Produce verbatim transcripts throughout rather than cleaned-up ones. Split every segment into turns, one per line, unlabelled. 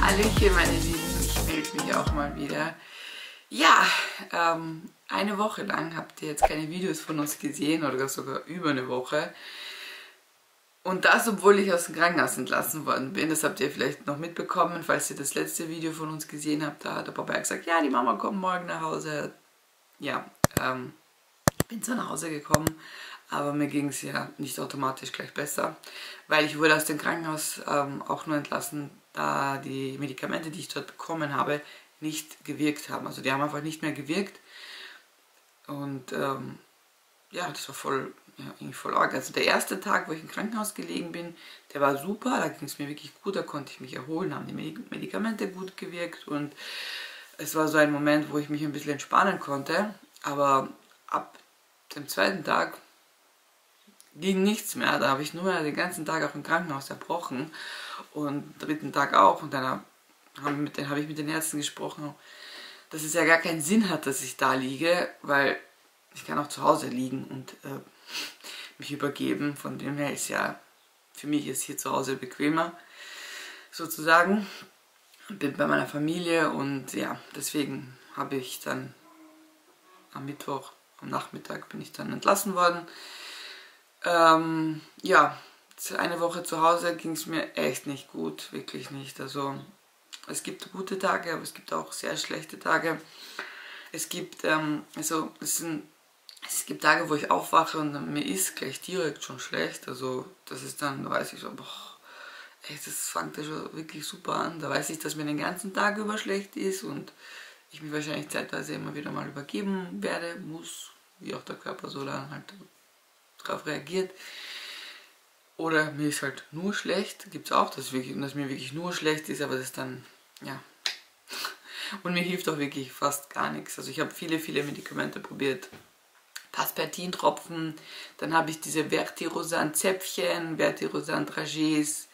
Hallöchen, meine Lieben, ich melde mich auch mal wieder. Ja, ähm, eine Woche lang habt ihr jetzt keine Videos von uns gesehen oder sogar über eine Woche. Und das, obwohl ich aus dem Krankenhaus entlassen worden bin. Das habt ihr vielleicht noch mitbekommen, falls ihr das letzte Video von uns gesehen habt. Da hat der Papa gesagt, ja, die Mama kommt morgen nach Hause. Ja, ähm, bin zwar nach Hause gekommen, aber mir ging es ja nicht automatisch gleich besser, weil ich wurde aus dem Krankenhaus ähm, auch nur entlassen, da die Medikamente, die ich dort bekommen habe, nicht gewirkt haben. Also die haben einfach nicht mehr gewirkt und ähm, ja, das war voll, ja, irgendwie voll arg. Also der erste Tag, wo ich im Krankenhaus gelegen bin, der war super, da ging es mir wirklich gut, da konnte ich mich erholen, haben die Medikamente gut gewirkt und es war so ein Moment, wo ich mich ein bisschen entspannen konnte, aber ab dem zweiten Tag ging nichts mehr, da habe ich nur den ganzen Tag auch im Krankenhaus erbrochen und am dritten Tag auch und dann habe mit den, hab ich mit den Ärzten gesprochen, dass es ja gar keinen Sinn hat, dass ich da liege, weil ich kann auch zu Hause liegen und äh, mich übergeben, von dem her ist ja, für mich ist hier zu Hause bequemer, sozusagen, bin bei meiner Familie und ja, deswegen habe ich dann am Mittwoch, am Nachmittag bin ich dann entlassen worden. Ähm, ja, eine Woche zu Hause ging es mir echt nicht gut, wirklich nicht. Also es gibt gute Tage, aber es gibt auch sehr schlechte Tage. Es gibt, ähm, also es sind, es gibt Tage, wo ich aufwache und mir ist gleich direkt schon schlecht. Also das ist dann, da weiß ich so, boah, echt, das fängt ja schon wirklich super an. Da weiß ich, dass mir den ganzen Tag über schlecht ist und ich mich wahrscheinlich zeitweise immer wieder mal übergeben werde, muss, wie auch der Körper so dann halt darauf reagiert. Oder mir ist halt nur schlecht, gibt es auch, dass, wirklich, dass mir wirklich nur schlecht ist, aber das ist dann, ja. Und mir hilft auch wirklich fast gar nichts. Also ich habe viele, viele Medikamente probiert. Paspertin-Tropfen, dann habe ich diese Vertirosan-Zäpfchen, Vertirosan-Dragees.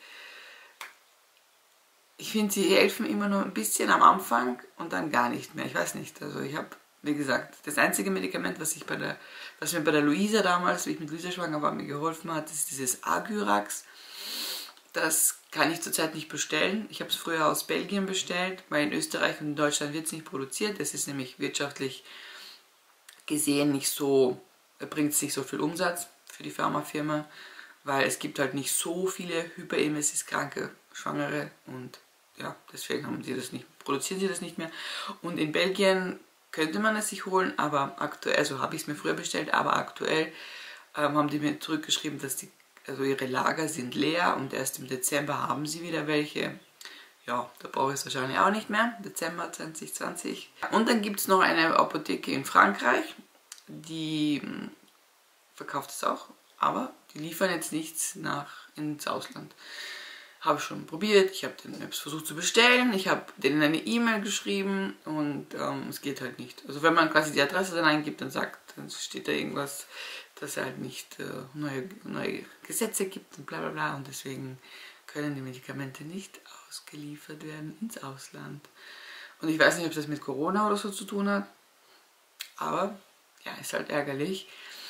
Ich finde, sie helfen immer nur ein bisschen am Anfang und dann gar nicht mehr. Ich weiß nicht, also ich habe, wie gesagt, das einzige Medikament, was, ich bei der, was mir bei der Luisa damals, wie ich mit Luisa schwanger war, mir geholfen hat, ist dieses Agyrax. Das kann ich zurzeit nicht bestellen. Ich habe es früher aus Belgien bestellt, weil in Österreich und in Deutschland wird es nicht produziert. Das ist nämlich wirtschaftlich gesehen nicht so, bringt es nicht so viel Umsatz für die Pharmafirma, weil es gibt halt nicht so viele Hyperemesis-kranke Schwangere und ja, deswegen haben sie das nicht, produzieren sie das nicht mehr. Und in Belgien könnte man es sich holen, aber aktuell, also habe ich es mir früher bestellt, aber aktuell ähm, haben die mir zurückgeschrieben, dass die, also ihre Lager sind leer und erst im Dezember haben sie wieder welche. Ja, da brauche ich es wahrscheinlich auch nicht mehr, Dezember zwanzig zwanzig. Und dann gibt es noch eine Apotheke in Frankreich, die mh, verkauft es auch, aber die liefern jetzt nichts nach ins Ausland. Habe ich schon probiert, ich habe es versucht zu bestellen, ich habe denen eine E-Mail geschrieben und ähm, es geht halt nicht. Also wenn man quasi die Adresse dann eingibt, dann sagt, dann steht da irgendwas, dass es halt nicht äh, neue, neue Gesetze gibt und bla bla bla und deswegen können die Medikamente nicht ausgeliefert werden ins Ausland. Und ich weiß nicht, ob das mit Corona oder so zu tun hat, aber ja, ist halt ärgerlich.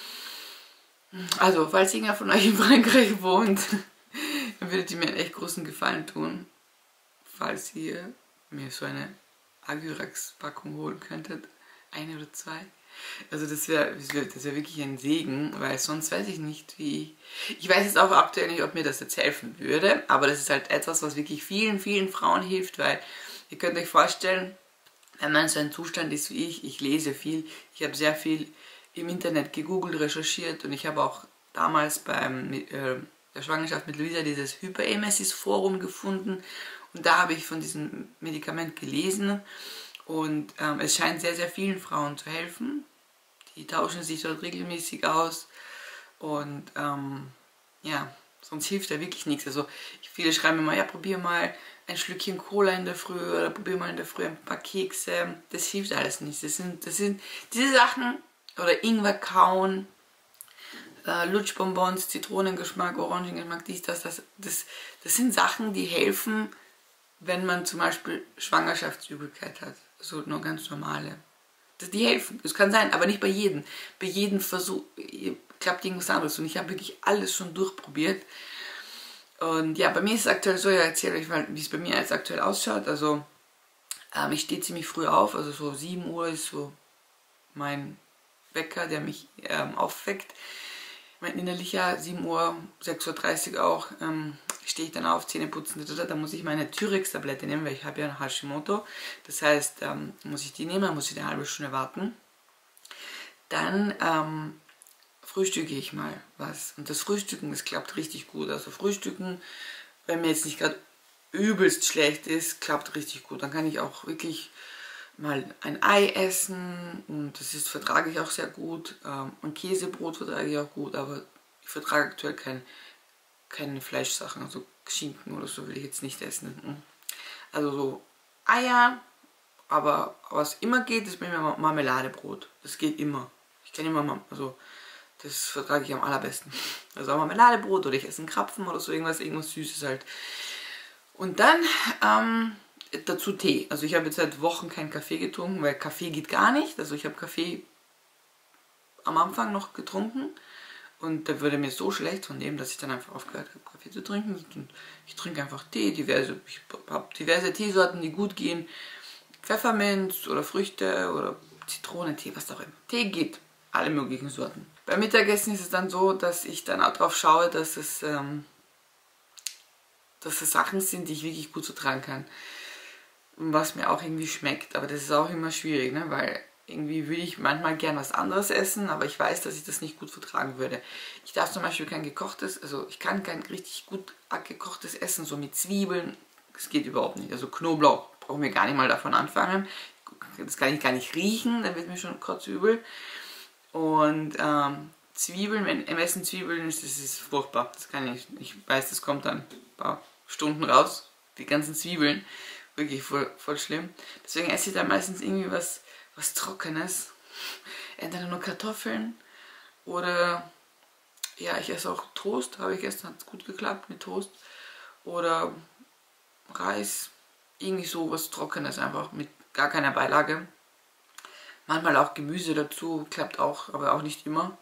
Also, falls irgendwer von euch in Frankreich wohnt, dann würdet ihr mir einen echt großen Gefallen tun, falls ihr mir so eine Agyrax-Packung holen könntet. Eine oder zwei. Also das wäre das wär, das wär wirklich ein Segen, weil sonst weiß ich nicht, wie... Ich weiß jetzt auch aktuell nicht, ob mir das jetzt helfen würde, aber das ist halt etwas, was wirklich vielen, vielen Frauen hilft, weil ihr könnt euch vorstellen, wenn man so ein Zustand ist wie ich, ich lese viel, ich habe sehr viel im Internet gegoogelt, recherchiert und ich habe auch damals beim... Äh, der Schwangerschaft mit Luisa dieses Hyperemesis-Forum gefunden und da habe ich von diesem Medikament gelesen und ähm, es scheint sehr, sehr vielen Frauen zu helfen. Die tauschen sich dort regelmäßig aus und ähm, ja, sonst hilft da wirklich nichts. Also viele schreiben immer, ja, probier mal ein Schlückchen Cola in der Früh oder probier mal in der Früh ein paar Kekse. Das hilft alles nicht. Das sind, das sind diese Sachen oder Ingwer kauen, Uh, Lutschbonbons, Zitronengeschmack, Orangengeschmack, dies, das, das, das, das sind Sachen, die helfen, wenn man zum Beispiel Schwangerschaftsübelkeit hat. So nur ganz normale. Das, die helfen, das kann sein, aber nicht bei jedem. Bei jedem Versuch klappt irgendwas anderes und ich habe wirklich alles schon durchprobiert. Und ja, bei mir ist es aktuell so, ja, erzähle euch mal, wie es bei mir jetzt aktuell ausschaut. Also ähm, ich stehe ziemlich früh auf, also so sieben Uhr ist so mein Wecker, der mich ähm, aufweckt. Mein innerlicher, sieben Uhr, sechs Uhr dreißig auch, ähm, stehe ich dann auf, Zähne putzen, da muss ich meine Thyrex-Tablette nehmen, weil ich habe ja ein Hashimoto. Das heißt, ähm, muss ich die nehmen, dann muss ich eine halbe Stunde warten. Dann ähm, frühstücke ich mal was. Und das Frühstücken, das klappt richtig gut. Also Frühstücken, wenn mir jetzt nicht gerade übelst schlecht ist, klappt richtig gut. Dann kann ich auch wirklich mal ein Ei essen und das ist, vertrage ich auch sehr gut. Ähm, ein Käsebrot vertrage ich auch gut, aber ich vertrage aktuell kein, keine Fleischsachen, also Schinken oder so will ich jetzt nicht essen. Also so Eier, aber was immer geht, ist bei mir Marmeladebrot. Das geht immer. Ich kann immer, also das vertrage ich am allerbesten. Also Marmeladebrot oder ich esse einen Krapfen oder so, irgendwas, irgendwas Süßes halt. Und dann ähm, dazu Tee. Also ich habe jetzt seit Wochen keinen Kaffee getrunken, weil Kaffee geht gar nicht. Also ich habe Kaffee am Anfang noch getrunken und da wurde mir so schlecht von dem, dass ich dann einfach aufgehört habe, Kaffee zu trinken. Und ich trinke einfach Tee, diverse, ich habe diverse Teesorten, die gut gehen. Pfefferminz oder Früchte oder Zitronentee, was auch immer. Tee geht, alle möglichen Sorten. Beim Mittagessen ist es dann so, dass ich dann auch darauf schaue, dass es, ähm, dass es Sachen sind, die ich wirklich gut vertragen kann. Was mir auch irgendwie schmeckt, aber das ist auch immer schwierig, ne? Weil irgendwie würde ich manchmal gern was anderes essen, aber ich weiß, dass ich das nicht gut vertragen würde. Ich darf zum Beispiel kein gekochtes, also ich kann kein richtig gut gekochtes Essen, so mit Zwiebeln, das geht überhaupt nicht. Also Knoblauch, brauchen wir gar nicht mal davon anfangen. Das kann ich gar nicht riechen, dann wird mir schon kotzübel. Und ähm, Zwiebeln, wenn im Essen Zwiebeln ist, das ist furchtbar. Das kann ich, ich weiß, das kommt dann ein paar Stunden raus, die ganzen Zwiebeln. Wirklich voll, voll schlimm. Deswegen esse ich da meistens irgendwie was, was Trockenes. Entweder nur Kartoffeln oder ja, ich esse auch Toast. Habe ich gestern, hat es gut geklappt mit Toast. Oder Reis. Irgendwie so was Trockenes einfach mit gar keiner Beilage. Manchmal auch Gemüse dazu, klappt auch, aber auch nicht immer.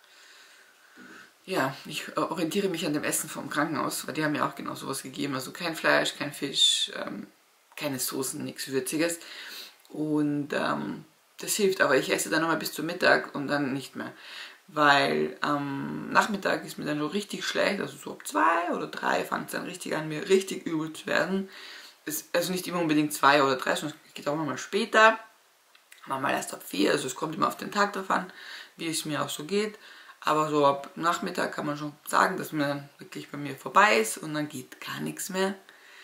Ja, ich orientiere mich an dem Essen vom Krankenhaus, weil die haben mir auch genau sowas gegeben. Also kein Fleisch, kein Fisch, ähm, keine Soßen, nichts Würziges. Und ähm, das hilft, aber ich esse dann nochmal bis zum Mittag und dann nicht mehr. Weil am ähm, Nachmittag ist mir dann so richtig schlecht, also so ab zwei oder drei fängt es dann richtig an, mir richtig übel zu werden. Es, also nicht immer unbedingt zwei oder drei, sondern es geht auch mal später. Manchmal erst ab vier, also es kommt immer auf den Tag drauf an, wie es mir auch so geht. Aber so ab Nachmittag kann man schon sagen, dass mir dann wirklich bei mir vorbei ist und dann geht gar nichts mehr.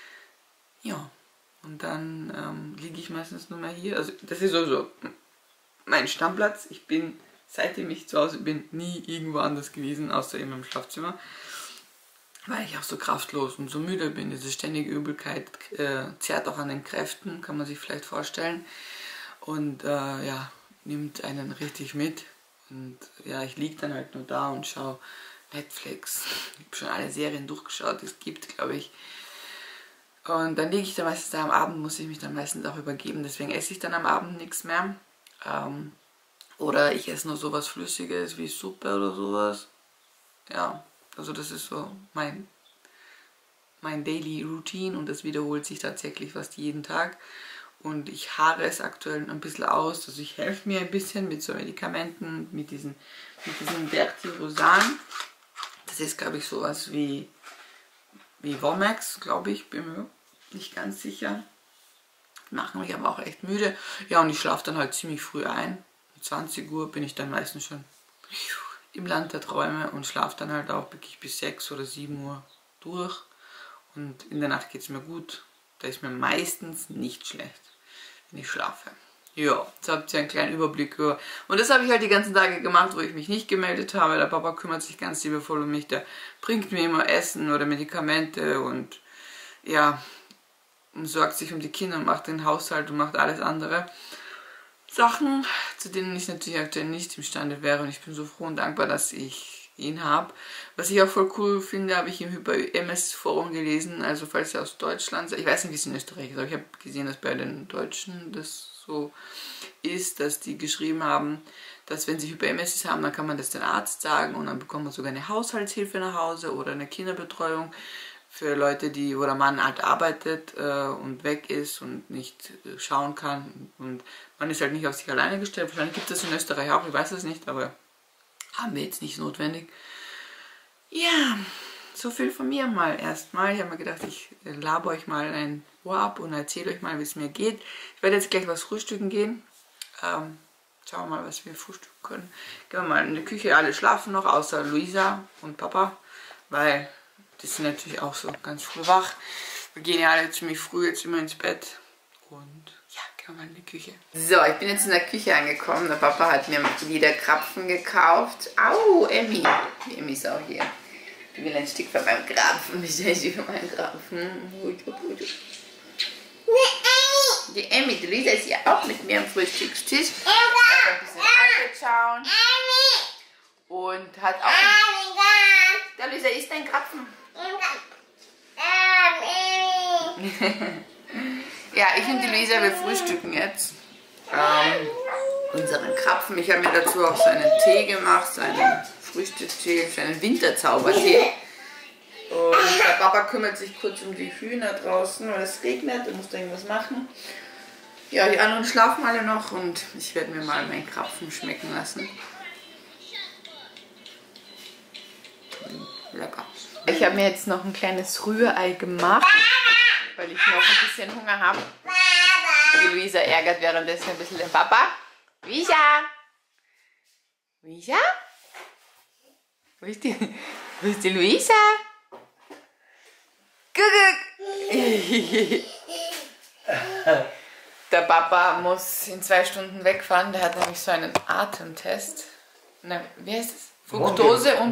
Ja, und dann ähm, liege ich meistens nur mehr hier. Also das ist sowieso mein Stammplatz. Ich bin, seitdem ich zu Hause bin, nie irgendwo anders gewesen, außer in meinem Schlafzimmer. Weil ich auch so kraftlos und so müde bin. Diese ständige Übelkeit äh, zerrt auch an den Kräften, kann man sich vielleicht vorstellen. Und äh, ja, nimmt einen richtig mit. Und ja, ich liege dann halt nur da und schaue Netflix. Ich habe schon alle Serien durchgeschaut, die es gibt, glaube ich. Und dann liege ich dann meistens da am Abend, muss ich mich dann meistens auch übergeben. Deswegen esse ich dann am Abend nichts mehr. Ähm, oder ich esse nur sowas Flüssiges wie Suppe oder sowas. Ja, also das ist so mein, mein Daily Routine und das wiederholt sich tatsächlich fast jeden Tag. Und ich haare es aktuell ein bisschen aus, also ich helfe mir ein bisschen mit so Medikamenten, mit diesen, mit diesem Vertirosan. Das ist, glaube ich, sowas wie, wie Womax, glaube ich, bin mir nicht ganz sicher. Machen mich aber auch echt müde. Ja, und ich schlafe dann halt ziemlich früh ein. Um zwanzig Uhr bin ich dann meistens schon im Land der Träume und schlafe dann halt auch wirklich bis sechs oder sieben Uhr durch. Und in der Nacht geht es mir gut. Da ist mir meistens nicht schlecht, wenn ich schlafe. Ja, jetzt habt ihr einen kleinen Überblick über. Und das habe ich halt die ganzen Tage gemacht, wo ich mich nicht gemeldet habe. Der Papa kümmert sich ganz liebevoll um mich. Der bringt mir immer Essen oder Medikamente und ja, und sorgt sich um die Kinder und macht den Haushalt und macht alles andere. Sachen, zu denen ich natürlich aktuell nicht imstande wäre. Und ich bin so froh und dankbar, dass ich ihn habe. Was ich auch voll cool finde, habe ich im Hyper-M S-Forum gelesen, also falls ihr aus Deutschland seid, ich weiß nicht, wie es in Österreich ist, aber ich habe gesehen, dass bei den Deutschen das so ist, dass die geschrieben haben, dass wenn sie Hyper-M S haben, dann kann man das dem Arzt sagen und dann bekommt man sogar eine Haushaltshilfe nach Hause oder eine Kinderbetreuung, für Leute, die, wo der Mann halt arbeitet äh, und weg ist und nicht äh, schauen kann. Und man ist halt nicht auf sich alleine gestellt. Wahrscheinlich gibt es in Österreich auch, ich weiß es nicht, aber haben wir jetzt nicht notwendig. Ja, so viel von mir mal erstmal. Ich habe mir gedacht, ich laber euch mal ein Ohr ab und erzähle euch mal, wie es mir geht. Ich werde jetzt gleich was frühstücken gehen. Ähm, schauen wir mal, was wir frühstücken können. Gehen wir mal in die Küche. Alle schlafen noch, außer Luisa und Papa, weil die sind natürlich auch so ganz früh wach. Wir gehen ja alle ziemlich früh jetzt immer ins Bett. Und ja, gehen wir mal in die Küche. So, ich bin jetzt in der Küche angekommen. Der Papa hat mir wieder Krapfen gekauft. Au, Emmy. Die Emmy ist auch hier. Ich will ein Stück von meinem Krapfen. Ich will ein Stück von meinem Krapfen. Die Emmy, die Luisa ist ja auch mit mir am Frühstückstisch. Hat ein bisschen angeschaut. Und hat auch... Der Luisa isst ein Krapfen. Ja, ich und die Luisa, wir frühstücken jetzt ähm, unseren Krapfen. Ich habe mir dazu auch so einen Tee gemacht, so einen Frühstückstee, so einen Winterzaubertee. Und der Papa kümmert sich kurz um die Hühner draußen, weil es regnet, er muss da irgendwas machen. Ja, die anderen schlafen alle noch und ich werde mir mal meinen Krapfen schmecken lassen. Lecker. Ich habe mir jetzt noch ein kleines Rührei gemacht, weil ich noch ein bisschen Hunger habe. Die Luisa ärgert währenddessen ein bisschen den Papa. Luisa! Luisa? Wo ist die, wo ist die Luisa? Guck! Der Papa muss in zwei Stunden wegfahren, der hat nämlich so einen Atemtest. Na, wie heißt es? Fructose und...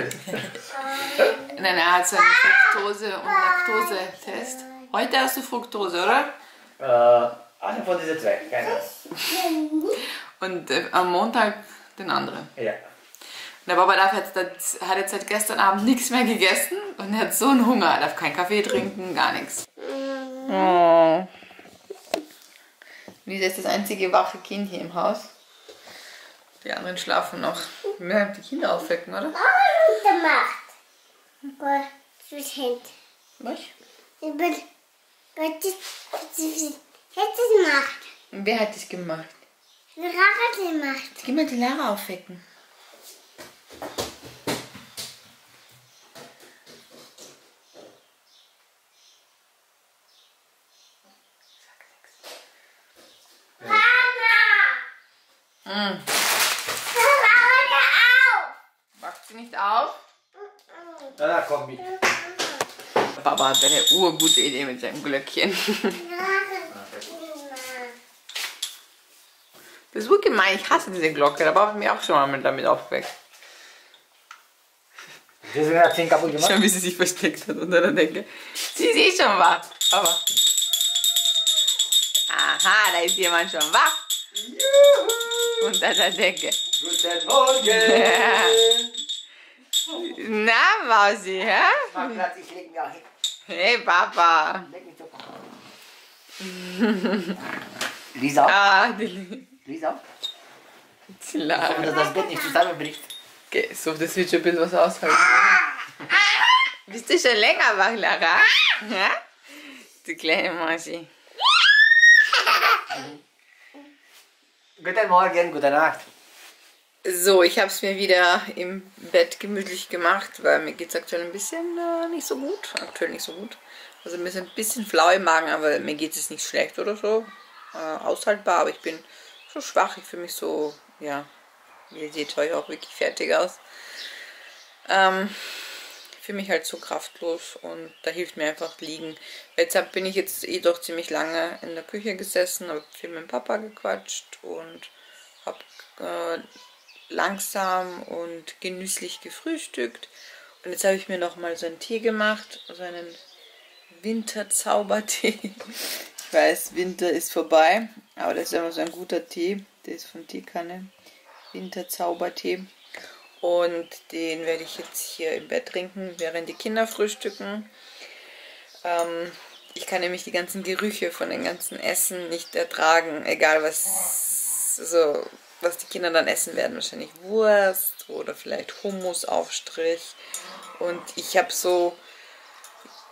Nein, er hat so einen Fructose- und Laktose-Test. Heute hast du Fructose, oder?
Äh, eine von diesen zwei, keine Ahnung.
Und äh, am Montag den anderen.
Ja.
Der Papa darf jetzt, das, hat jetzt seit gestern Abend nichts mehr gegessen und er hat so einen Hunger. Er darf keinen Kaffee trinken, gar nichts. Oh. Lisa ist das einzige wache Kind hier im Haus. Die anderen schlafen noch. Wir werden die Kinder aufwecken, oder?
gemacht. Was ist Hand?
Was?
Ich bin. Was ist das gemacht?
Und wer hat das gemacht?
Die Rache gemacht.
Jetzt geh mal die Lara aufwecken. Mm. Wacht sie nicht auf?
Na, na, komm mit.
Papa hat eine urgute Idee mit seinem Glöckchen. Das ist gut gemein, ich hasse diese Glocke, da habe ich mich auch schon mal damit aufgeweckt.
Deswegen hat sie ihn kaputt gemacht.
Schau, wie sie sich versteckt hat unter der Decke. Sie ist eh schon wach, aber... Aha, da ist jemand schon wach. Juhu. Unter der Decke.
Guten Morgen!
Na, Mausi, hä?
Mach Platz, ich leg mich auch hin.
Hey, Papa.
Leg mich doch. Lisa,
Ah, die,
Lisa,
die Lara.
dass das Bett nicht zusammenbricht.
Okay, so, das wird schon ein bisschen was aushalten. Bist du schon länger wach, Lara? Ja? Du kleine Mausi.
Guten Morgen, gute Nacht.
So, ich habe es mir wieder im Bett gemütlich gemacht, weil mir geht es aktuell ein bisschen äh, nicht so gut. Aktuell nicht so gut. Also mir ist ein bisschen flau im Magen, aber mir geht es nicht schlecht oder so. Äh, aushaltbar, aber ich bin so schwach. Ich fühle mich so, ja, ihr seht euch auch wirklich fertig aus. Ähm, ich fühle mich halt so kraftlos und da hilft mir einfach liegen. Jetzt hab, bin ich jetzt eh doch ziemlich lange in der Küche gesessen, habe viel mit dem Papa gequatscht und habe äh, langsam und genüsslich gefrühstückt. Und jetzt habe ich mir noch mal so einen Tee gemacht, so einen Winterzaubertee. Ich weiß, Winter ist vorbei, aber das ist immer so ein guter Tee. Der ist von Teekanne. Winterzaubertee. Und den werde ich jetzt hier im Bett trinken, während die Kinder frühstücken. Ähm, ich kann nämlich die ganzen Gerüche von den ganzen Essen nicht ertragen, egal was, so, was die Kinder dann essen werden. Wahrscheinlich Wurst oder vielleicht Hummusaufstrich. Und ich habe so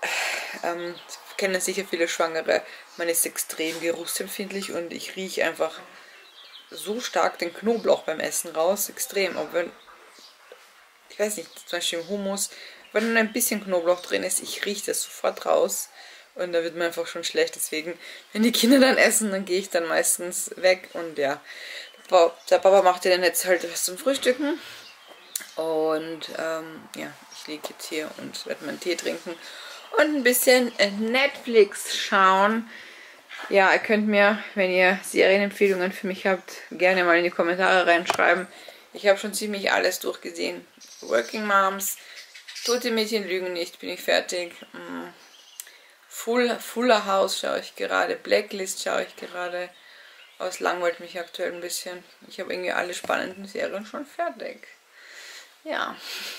ähm, kennen sicher viele Schwangere, man ist extrem geruchsempfindlich und ich rieche einfach so stark den Knoblauch beim Essen raus, extrem. Aber wenn, ich weiß nicht, zum Beispiel im Hummus, wenn ein bisschen Knoblauch drin ist, ich rieche das sofort raus und da wird mir einfach schon schlecht. Deswegen, wenn die Kinder dann essen, dann gehe ich dann meistens weg und ja, der Papa macht ja dann jetzt halt was zum Frühstücken und ähm, ja, ich liege jetzt hier und werde meinen Tee trinken und ein bisschen Netflix schauen. Ja, ihr könnt mir, wenn ihr Serienempfehlungen für mich habt, gerne mal in die Kommentare reinschreiben. Ich habe schon ziemlich alles durchgesehen. Working Moms, Tote Mädchen lügen nicht, bin ich fertig. Full, Fuller House schaue ich gerade, Blacklist schaue ich gerade. Aber es langweilt mich aktuell ein bisschen. Ich habe irgendwie alle spannenden Serien schon fertig. Ja.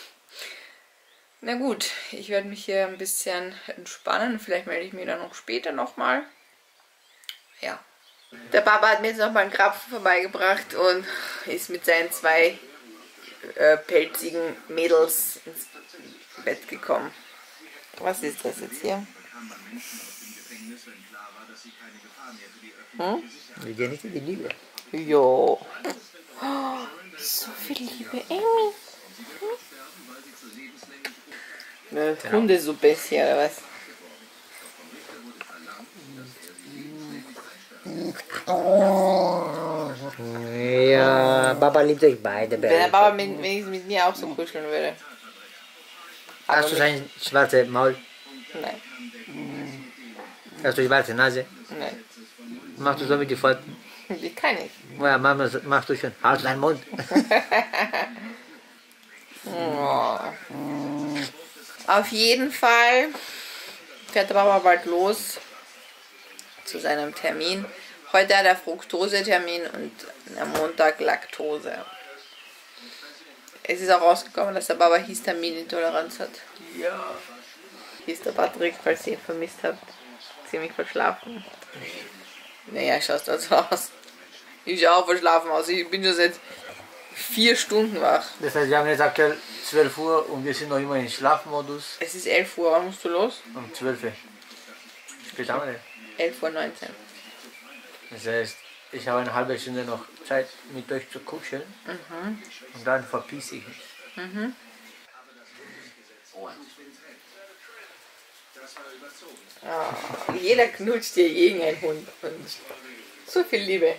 Na gut, ich werde mich hier ein bisschen entspannen. Vielleicht melde ich mich dann noch später nochmal. Ja. Der Papa hat mir jetzt nochmal einen Krapfen vorbeigebracht und ist mit seinen zwei äh, pelzigen Mädels ins Bett gekommen. Was ist das jetzt hier? Hm?
Wir gehen nicht in die Liebe.
Jo. Oh, so viel Liebe, Amy. Eine
Genau.
Hundesuppe ist hier, oder was?
Ja, Papa liebt euch beide.
Wenn der Papa mit, wenigstens mit mir auch so kuscheln würde. Aber
Hast du
mit-
sein schwarzes Maul?
Nein,
Hast du schwarze Nase?
nein.
Machst du so mit die Pfoten?
Die kann ich.
Ja, Mama, machst du schon. Halt deinen Mund.
Oh. Auf jeden Fall fährt der Papa bald los zu seinem Termin. Heute hat er Fructose-Termin und am Montag Laktose. Es ist auch rausgekommen, dass der Papa Histaminintoleranz hat.
Ja.
Hier ist der Patrick, falls ihr ihn vermisst habt. Ziemlich verschlafen. Naja, schaust du so aus. Ich schaue auch verschlafen aus. Ich bin schon seit vier Stunden wach.
Das heißt, wir haben jetzt aktuell zwölf Uhr und wir sind noch immer im Schlafmodus.
Es ist elf Uhr, wann musst du los?
Um zwölf Uhr. Spät haben wir denn?
elf Uhr neunzehn.
Das heißt, ich habe eine halbe Stunde noch Zeit mit euch zu kuscheln.
Mhm.
Und dann verpiss ich mich.
Mhm. Oh, jeder knutscht hier gegen einen Hund. Und so viel Liebe.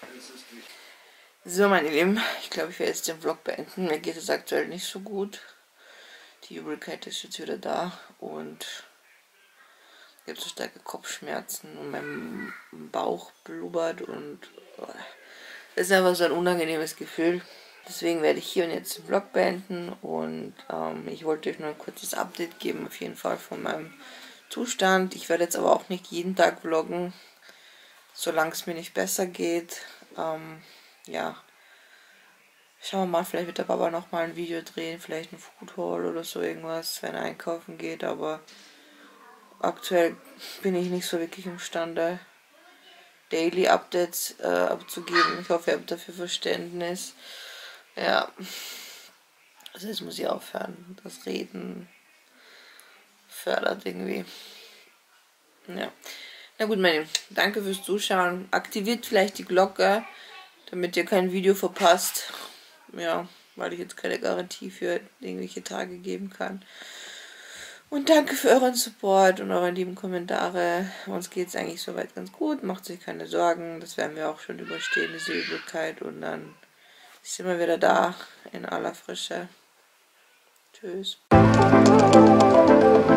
So, meine Lieben, ich glaube, ich werde jetzt den Vlog beenden. Mir geht es aktuell nicht so gut. Die Übelkeit ist jetzt wieder da und ich habe so starke Kopfschmerzen und mein Bauch blubbert und oh, das ist einfach so ein unangenehmes Gefühl. Deswegen werde ich hier und jetzt den Vlog beenden und ähm, ich wollte euch nur ein kurzes Update geben, auf jeden Fall von meinem Zustand. Ich werde jetzt aber auch nicht jeden Tag vloggen, solange es mir nicht besser geht. Ähm, ja, schauen wir mal, vielleicht wird der Papa nochmal ein Video drehen, vielleicht ein Food Haul oder so irgendwas, wenn er einkaufen geht, aber aktuell bin ich nicht so wirklich imstande, Daily Updates äh, abzugeben. Ich hoffe, ihr habt dafür Verständnis. Ja, also jetzt muss ich aufhören. Das Reden fördert irgendwie. Ja. Na gut, meine Lieben, danke fürs Zuschauen. Aktiviert vielleicht die Glocke, damit ihr kein Video verpasst. Ja, weil ich jetzt keine Garantie für irgendwelche Tage geben kann. Und danke für euren Support und eure lieben Kommentare. Uns geht es eigentlich soweit ganz gut. Macht euch keine Sorgen. Das werden wir auch schon überstehen, diese Übelkeit. Und dann sind wir wieder da in aller Frische. Tschüss.